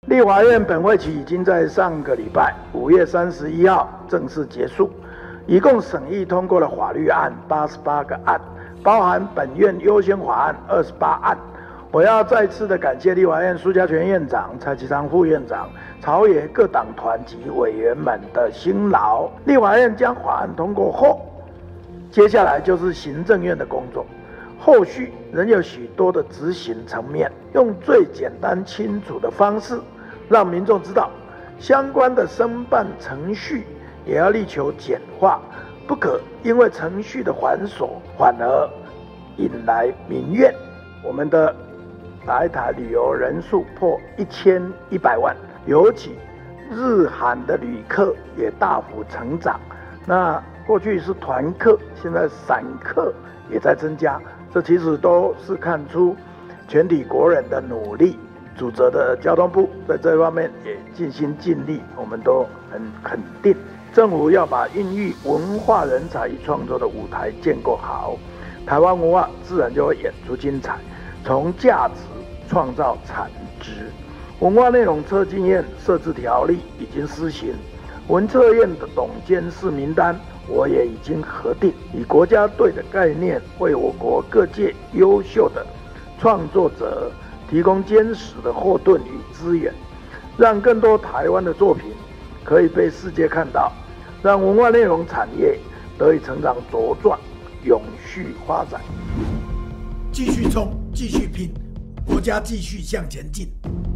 立法院本会期已经在上个礼拜5月31号正式结束，一共审议通过了法律案88个案，包含本院优先法案28案。我要再次的感谢立法院苏嘉全院长、蔡其昌副院长、朝野各党团及委员们的辛劳。立法院将法案通过后，接下来就是行政院的工作，后续仍有许多的执行层面，用最简单清楚的方式，让民众知道相关的申办程序也要力求简化，不可因为程序的繁琐，反而引来民怨。我们的来台旅游人数破1100万，尤其日韩的旅客也大幅成长。那过去是团客，现在散客也在增加，这其实都是看出全体国人的努力。主责的交通部在这方面也尽心尽力，我们都很肯定。政府要把孕育文化人才与创作的舞台建构好，台湾文化自然就会演出精彩，从价值创造产值。文化内容测经验设置条例已经施行，文策院的董监事名单我也已经核定，以国家队的概念，为我国各界优秀的创作者提供坚实的后盾与资源，让更多台湾的作品可以被世界看到，让文化内容产业得以成长茁壮，永续发展。 继续冲，继续拼，国家继续向前进。